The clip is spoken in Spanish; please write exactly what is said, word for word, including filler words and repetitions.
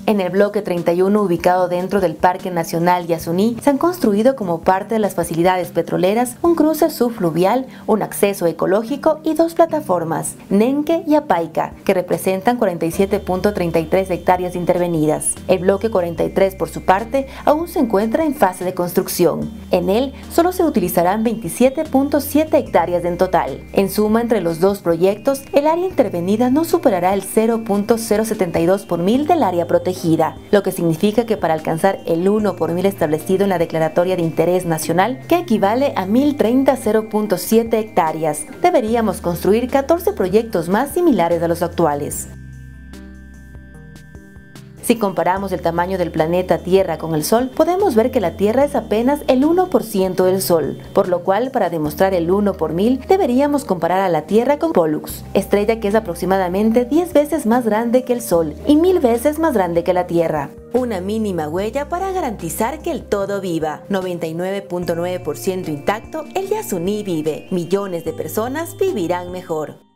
En el bloque treinta y uno, ubicado dentro del Parque Nacional Yasuní, se han construido como parte de las facilidades petroleras un cruce subfluvial, un acceso ecológico y dos plataformas, Nenque y Apaica, que representan cuarenta y siete punto treinta y tres hectáreas intervenidas. El bloque cuarenta y tres, por su parte, aún se encuentra en fase de construcción. En él solo se utilizarán veintisiete punto siete hectáreas en total. En suma, entre los dos proyectos, el área intervenida no superará el cero punto cero setenta y dos por mil del área protegida, lo que significa que para alcanzar el uno por mil establecido en la Declaratoria de Interés Nacional, que equivale a mil treinta cero punto siete hectáreas, deberíamos construir catorce proyectos más similares a los actuales. Si comparamos el tamaño del planeta Tierra con el Sol, podemos ver que la Tierra es apenas el uno por ciento del Sol, por lo cual, para demostrar el uno por mil, deberíamos comparar a la Tierra con Pollux, estrella que es aproximadamente diez veces más grande que el Sol y mil veces más grande que la Tierra. Una mínima huella para garantizar que el todo viva. noventa y nueve punto nueve por ciento intacto, el Yasuní vive. Millones de personas vivirán mejor.